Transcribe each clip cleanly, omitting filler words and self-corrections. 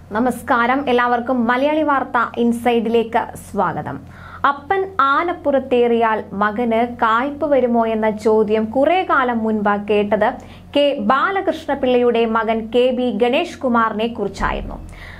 നമസ്കാരം, എല്ലാവർക്കും മലയാളി വാർത്ത ഇൻസൈഡിലേക്ക് സ്വാഗതം. അപ്പൻ ആനപ്പുറത്തേറിയാൽ മകന് കായ്പ് വരുമോ എന്ന ചോദ്യം കുറെ കാലം മുൻപ് കേട്ടത് കെ ബാലകൃഷ്ണപിള്ളയുടെ മകൻ കെ.ബി. ഗണേഷ് കുമാറിനെ കുറിച്ചായിരുന്നു.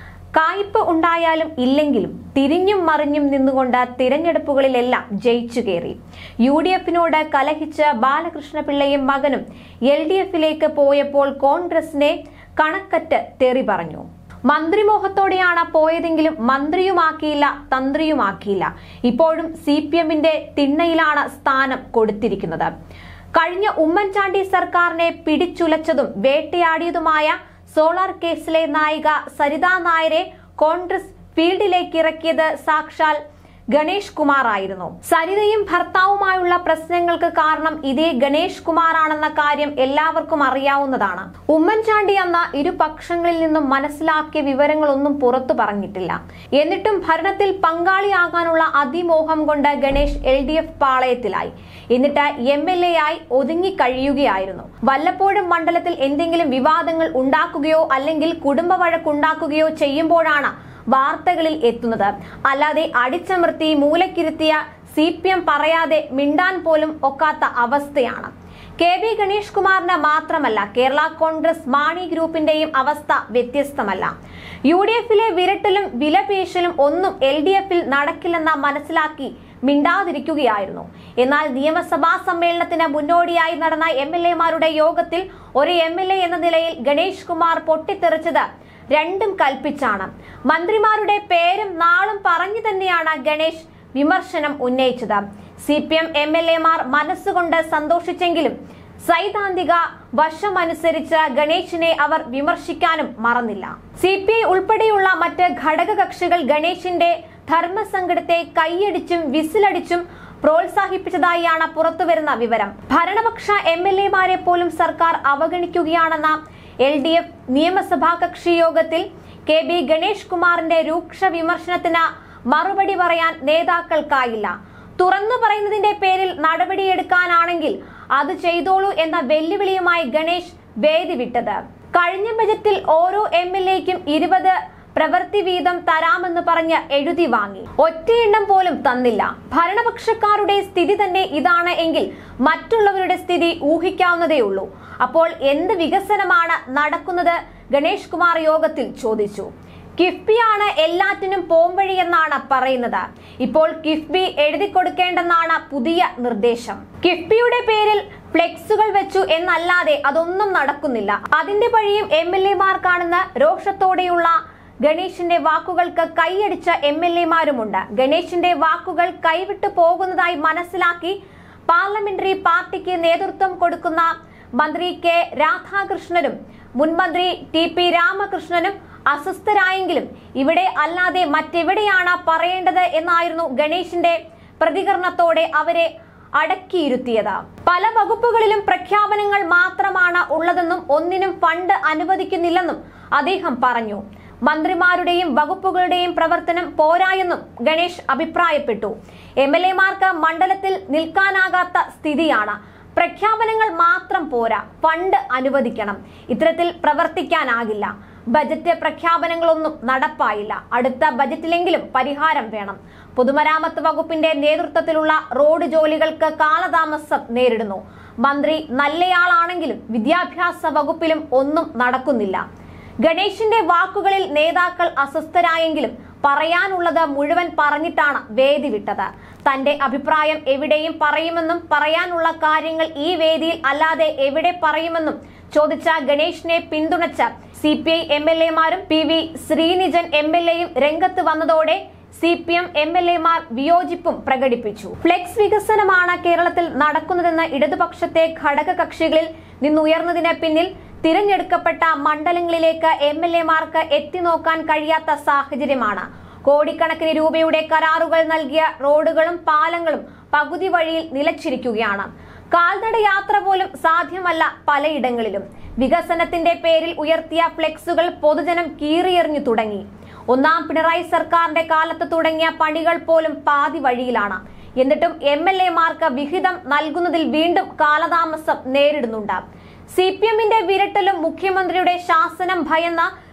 കായ്പ് ഉണ്ടായാലും ഇല്ലെങ്കിലും തിരിഞ്ഞും മറിഞ്ഞും നിന്നുകൊണ്ട് തിരഞ്ഞെടുപ്പുകളിലെല്ലാം ജയിച്ചു കയറി. UDF-നോട് കലഹിച്ച് ബാലകൃഷ്ണപിള്ളയും മകനും LDF-ലേക്ക് പോയപ്പോൾ കോൺഗ്രസിനെ കണക്കറ്റ് തെറി പറഞ്ഞു. മന്ത്രിമോഹത്തോടെയാണ് പോയതെങ്കിലും മന്ത്രിയുമാക്കിയില്ല, തന്ത്രിയുമാക്കിയില്ല. ഇപ്പോഴും CPM-ന്റെ തിണ്ണയിലാണ് സ്ഥാനം കൊടുത്തിരിക്കുന്നത്. കഴിഞ്ഞ ഉമ്മൻചാണ്ടി സർക്കാരിനെ പിടിച്ചുലച്ചതും വേട്ടയാടിയതുമായ സോളാർ കേസിലെ നായിക സരിതാ നായരെ കോൺഗ്രസ് ഫീൽഡിലേക്ക് ഇറക്കിയത് സാക്ഷാൽ ഗണേഷ് കുമാർ ആയിരുന്നു. സരിതയും ഭർത്താവുമായുള്ള പ്രശ്നങ്ങൾക്ക് കാരണം ഇതേ ഗണേഷ് കുമാർ ആണെന്ന കാര്യം എല്ലാവർക്കും അറിയാവുന്നതാണ്. ഉമ്മൻചാണ്ടി അന്ന് ഇരുപക്ഷങ്ങളിൽ നിന്നും മനസ്സിലാക്കിയ വിവരങ്ങളൊന്നും പുറത്തു പറഞ്ഞിട്ടില്ല. എന്നിട്ടും ഭരണത്തിൽ പങ്കാളിയാകാനുള്ള അതിമോഹം കൊണ്ട് ഗണേഷ് LDF പാളയത്തിലായി. എന്നിട്ട് MLA ആയി ഒതുങ്ങി കഴിയുകയായിരുന്നു. വല്ലപ്പോഴും മണ്ഡലത്തിൽ എന്തെങ്കിലും വിവാദങ്ങൾ ഉണ്ടാക്കുകയോ അല്ലെങ്കിൽ കുടുംബ വഴക്കുണ്ടാക്കുകയോ ചെയ്യുമ്പോഴാണ് വാർത്തകളിൽ എത്തുന്നത്. അല്ലാതെ അടിച്ചമർത്തി മൂലക്കിരുത്തിയ CPM പറയാതെ മിണ്ടാൻ പോലും ഒക്കാത്ത അവസ്ഥയാണ്. കെ.ബി. ഗണേഷ് കുമാറിന് മാത്രമല്ല, കേരള കോൺഗ്രസ് മാണി ഗ്രൂപ്പിന്റെയും അവസ്ഥ വ്യത്യസ്തമല്ല. UDF-ലെ വിരട്ടലും വിലപേശലും ഒന്നും LDF-ൽ നടക്കില്ലെന്ന് മനസ്സിലാക്കി മിണ്ടാതിരിക്കുകയായിരുന്നു. എന്നാൽ നിയമസഭാ സമ്മേളനത്തിന് മുന്നോടിയായി നടന്ന MLA-മാരുടെ യോഗത്തിൽ ഒരു MLA എന്ന നിലയിൽ ഗണേഷ് കുമാർ പൊട്ടിത്തെറിച്ചത് രണ്ടും കൽപ്പിച്ചാണ്. മന്ത്രിമാരുടെ പേരും നാളും പറഞ്ഞു തന്നെയാണ് ഗണേഷ് വിമർശനം ഉന്നയിച്ചത്. CPM MLA-മാർ മനസ്സുകൊണ്ട് സന്തോഷിച്ചെങ്കിലും സൈദ്ധാന്തിക വശമനുസരിച്ച് ഗണേഷിനെ അവർ വിമർശിക്കാനും മറന്നില്ല. CPI ഉൾപ്പെടെയുള്ള മറ്റ് ഘടകകക്ഷികൾ ഗണേഷിന്റെ ധർമ്മസങ്കടത്തെ കൈയടിച്ചും വിസിലടിച്ചും പ്രോത്സാഹിപ്പിച്ചതായാണ് പുറത്തുവരുന്ന വിവരം. ഭരണപക്ഷ MLA-മാരെ പോലും സർക്കാർ അവഗണിക്കുകയാണെന്ന LDF നിയമസഭാ കക്ഷി യോഗത്തിൽ കെ.ബി. ഗണേഷ് കുമാറിന്റെ രൂക്ഷ വിമർശനത്തിന് മറുപടി പറയാൻ നേതാക്കൾക്കായില്ല. തുറന്നു പറയുന്നതിന്റെ പേരിൽ നടപടിയെടുക്കാനാണെങ്കിൽ അത് ചെയ്തോളൂ എന്ന വെല്ലുവിളിയുമായി ഗണേഷ് വേദി വിട്ടത്. കഴിഞ്ഞ ബജറ്റിൽ ഓരോ MLA-ക്കും 20 പ്രവൃത്തി വീതം തരാമെന്ന് പറഞ്ഞ് എഴുതി വാങ്ങി. ഒറ്റയെണ്ണം പോലും തന്നില്ല. ഭരണപക്ഷക്കാരുടെ സ്ഥിതി തന്നെ ഇതാണ് എങ്കിൽ മറ്റുള്ളവരുടെ സ്ഥിതി ഊഹിക്കാവുന്നതേ ഉള്ളൂ. അപ്പോൾ എന്ത് വികസനമാണ് നടക്കുന്നത്? ഗണേഷ് കുമാർ യോഗത്തിൽ ചോദിച്ചു. കിഫ്ബിയാണ് എല്ലാറ്റിനും പോംവഴി എന്നാണ് പറയുന്നത്. ഇപ്പോൾ കിഫ്ബി എഴുതി കൊടുക്കേണ്ടെന്നാണ് പുതിയ നിർദ്ദേശം. കിഫ്ബിയുടെ പേരിൽ ഫ്ലെക്സുകൾ വെച്ചു എന്നല്ലാതെ അതൊന്നും നടക്കുന്നില്ല. അതിന്റെ വഴിയും MLA-മാർക്കാണെന്ന് രോഷത്തോടെയുള്ള ഗണേഷിന്റെ വാക്കുകൾക്ക് കൈയടിച്ച MLA-മാരുമുണ്ട്. ഗണേഷിന്റെ വാക്കുകൾ കൈവിട്ടു പോകുന്നതായി മനസ്സിലാക്കി പാർലമെന്ററി പാർട്ടിക്ക് നേതൃത്വം കൊടുക്കുന്ന മന്ത്രി കെ രാധാകൃഷ്ണനും മുൻമന്ത്രി TP രാമകൃഷ്ണനും അസ്വസ്ഥരായെങ്കിലും ഇവിടെ അല്ലാതെ മറ്റെവിടെയാണ് പറയേണ്ടത് എന്നായിരുന്നു ഗണേഷിന്റെ പ്രതികരണത്തോടെ അവരെ അടക്കിയിരുത്തിയത്. പല വകുപ്പുകളിലും പ്രഖ്യാപനങ്ങൾ മാത്രമാണ് ഉള്ളതെന്നും ഒന്നിനും ഫണ്ട് അനുവദിക്കുന്നില്ലെന്നും അദ്ദേഹം പറഞ്ഞു. മന്ത്രിമാരുടെയും വകുപ്പുകളുടെയും പ്രവർത്തനം പോരായെന്നും ഗണേഷ് അഭിപ്രായപ്പെട്ടു. MLA-മാർക്ക് മണ്ഡലത്തിൽ നിൽക്കാനാകാത്ത സ്ഥിതിയാണ്. പ്രഖ്യാപനങ്ങൾ മാത്രം പോരാ, ഫണ്ട് അനുവദിക്കണം. ഇത്തരത്തിൽ പ്രവർത്തിക്കാനാകില്ല. ബജറ്റ് പ്രഖ്യാപനങ്ങളൊന്നും നടപ്പായില്ല. അടുത്ത ബജറ്റിലെങ്കിലും പരിഹാരം വേണം. പൊതുമരാമത്ത് വകുപ്പിന്റെ നേതൃത്വത്തിലുള്ള റോഡ് ജോലികൾക്ക് കാലതാമസം നേരിടുന്നു. മന്ത്രി നല്ലയാളാണെങ്കിലും വിദ്യാഭ്യാസ വകുപ്പിലും ഒന്നും നടക്കുന്നില്ല. ഗണേഷിന്റെ വാക്കുകളിൽ നേതാക്കൾ അസ്വസ്ഥരായെങ്കിലും പറയാനുള്ളത് മുഴുവൻ പറഞ്ഞിട്ടാണ് വേദി വിട്ടത്. തന്റെ അഭിപ്രായം എവിടെയും പറയുമെന്നും പറയാനുള്ള കാര്യങ്ങൾ ഈ വേദിയിൽ അല്ലാതെ എവിടെ പറയുമെന്നും ചോദിച്ച ഗണേഷിനെ പിന്തുണച്ച CPI MLA-മാരും PV ശ്രീനിജൻ MLA-യും രംഗത്ത് വന്നതോടെ CPM MLA-മാർ വിയോജിപ്പും പ്രകടിപ്പിച്ചു. ഫ്ലെക്സ് വികസനമാണ് കേരളത്തിൽ നടക്കുന്നതെന്ന് ഇടതുപക്ഷത്തെ ഘടകകക്ഷികളിൽ നിന്നുയർന്നതിന് പിന്നിൽ തിരഞ്ഞെടുക്കപ്പെട്ട മണ്ഡലങ്ങളിലേക്ക് MLA-മാർക്ക് എത്തിനോക്കാൻ കഴിയാത്ത സാഹചര്യമാണ്. കോടിക്കണക്കിന് രൂപയുടെ കരാറുകൾ നൽകിയ റോഡുകളും പാലങ്ങളും പകുതി വഴിയിൽ നിലച്ചിരിക്കുകയാണ്. കാൽനട യാത്ര പോലും സാധ്യമല്ല പലയിടങ്ങളിലും. വികസനത്തിന്റെ പേരിൽ ഉയർത്തിയ ഫ്ലെക്സുകൾ പൊതുജനം കീറിയെറിഞ്ഞു തുടങ്ങി. ഒന്നാം പിണറായി സർക്കാരിന്റെ കാലത്ത് തുടങ്ങിയ പണികൾ പോലും പാതി വഴിയിലാണ്. എന്നിട്ടും MLA-മാർക്ക് വിഹിതം നൽകുന്നതിൽ വീണ്ടും കാലതാമസം നേരിടുന്നുണ്ട്. CPM-ന്റെ വിരട്ടലും മുഖ്യമന്ത്രിയുടെ ശാസനം ഭയന്ന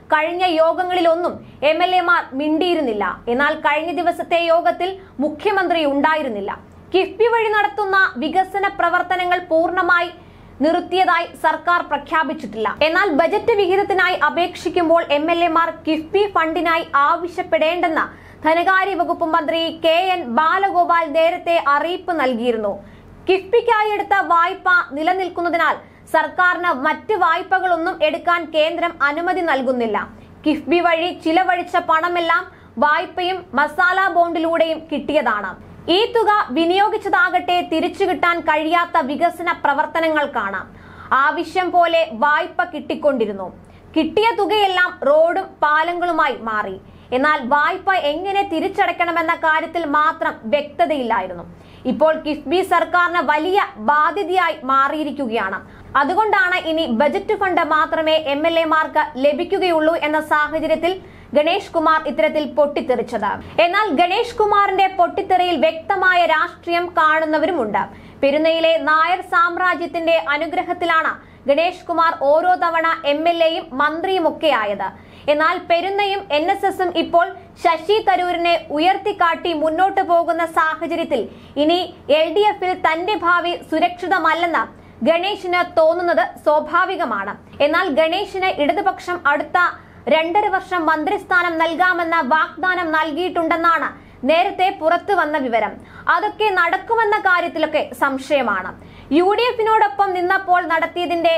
കഴിഞ്ഞ യോഗങ്ങളിലൊന്നും MLA-മാർ മിണ്ടിയിരുന്നില്ല. എന്നാൽ കഴിഞ്ഞ ദിവസത്തെ യോഗത്തിൽ മുഖ്യമന്ത്രി ഉണ്ടായിരുന്നില്ല. കിഫ്ബി വഴി നടത്തുന്ന വികസന പ്രവർത്തനങ്ങൾ പൂർണ്ണമായി നിർത്തിയതായി സർക്കാർ പ്രഖ്യാപിച്ചിട്ടില്ല. എന്നാൽ ബജറ്റ് വിഹിതത്തിനായി അപേക്ഷിക്കുമ്പോൾ MLA-മാർ കിഫ്ബി ഫണ്ടിനായി ആവശ്യപ്പെടേണ്ടെന്ന ധനകാര്യ വകുപ്പ് മന്ത്രി KN ബാലഗോപാൽ നേരത്തെ അറിയിപ്പ് നൽകിയിരുന്നു. കിഫ്ബിക്കായി എടുത്ത വായ്പ നിലനിൽക്കുന്നതിനാൽ സർക്കാരിന് മറ്റ് വായ്പകളൊന്നും എടുക്കാൻ കേന്ദ്രം അനുമതി നൽകുന്നില്ല. കിഫ്ബി വഴി ചിലവഴിച്ച പണമെല്ലാം വായ്പയും മസാല ബോണ്ടിലൂടെയും കിട്ടിയതാണ്. ഈ തുക വിനിയോഗിച്ചതാകട്ടെ തിരിച്ചു കിട്ടാൻ കഴിയാത്ത വികസന പ്രവർത്തനങ്ങൾക്കാണ്. ആവശ്യം പോലെ വായ്പ കിട്ടിക്കൊണ്ടിരുന്നു. കിട്ടിയ തുകയെല്ലാം റോഡും പാലങ്ങളുമായി മാറി. എന്നാൽ വായ്പ എങ്ങനെ തിരിച്ചടയ്ക്കണമെന്ന കാര്യത്തിൽ മാത്രം വ്യക്തതയില്ലായിരുന്നു. ഇപ്പോൾ കിഫ്ബി സർക്കാരിന് വലിയ ബാധ്യതയായി മാറിയിരിക്കുകയാണ്. അതുകൊണ്ടാണ് ഇനി ബജറ്റ് ഫണ്ട് മാത്രമേ MLA-മാർക്ക് ലഭിക്കുകയുള്ളൂ എന്ന സാഹചര്യത്തിൽ ഗണേഷ് കുമാർ ഇത്തരത്തിൽ പൊട്ടിത്തെറിച്ചത്. എന്നാൽ ഗണേഷ് കുമാറിന്റെ പൊട്ടിത്തെറിയിൽ വ്യക്തമായ രാഷ്ട്രീയം കാണുന്നവരുമുണ്ട്. പെരുന്നയിലെ നായർ സാമ്രാജ്യത്തിന്റെ അനുഗ്രഹത്തിലാണ് ഗണേഷ് കുമാർ ഓരോ തവണ MLA-യും മന്ത്രിയുമൊക്കെ ആയത്. എന്നാൽ പെരുന്നയും NSS-ഉം ഇപ്പോൾ ശശി തരൂരിനെ ഉയർത്തിക്കാട്ടി മുന്നോട്ട് പോകുന്ന സാഹചര്യത്തിൽ ഇനി LDF-ൽ തന്റെ ഭാവി സുരക്ഷിതമല്ലെന്ന് ഗണേഷിന് തോന്നുന്നത് സ്വാഭാവികമാണ്. എന്നാൽ ഗണേഷിന് ഇടതുപക്ഷം അടുത്ത 2.5 വർഷം മന്ത്രിസ്ഥാനം നൽകാമെന്ന വാഗ്ദാനം നൽകിയിട്ടുണ്ടെന്നാണ് നേരത്തെ പുറത്തു വന്ന വിവരം. അതൊക്കെ നടക്കുമെന്ന കാര്യത്തിലൊക്കെ സംശയമാണ്. UDF-നോടൊപ്പം നിന്നപ്പോൾ നടത്തിയതിന്റെ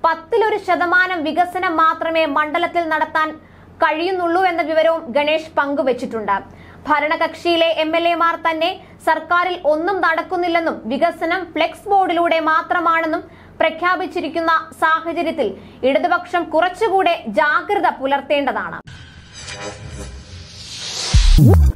10% വികസനം മാത്രമേ മണ്ഡലത്തിൽ നടത്താൻ കഴിയുന്നുള്ളൂ എന്ന വിവരവും ഗണേഷ് പങ്കുവച്ചിട്ടുണ്ട്. ഭരണകക്ഷിയിലെ MLA-മാർ തന്നെ സർക്കാരിൽ ഒന്നും നടക്കുന്നില്ലെന്നും വികസനം ഫ്ലെക്സ് ബോർഡിലൂടെ മാത്രമാണെന്നും പ്രഖ്യാപിച്ചിരിക്കുന്ന സാഹചര്യത്തിൽ ഇടതുപക്ഷം കുറച്ചുകൂടെ ജാഗ്രത പുലർത്തേണ്ടതാണ്.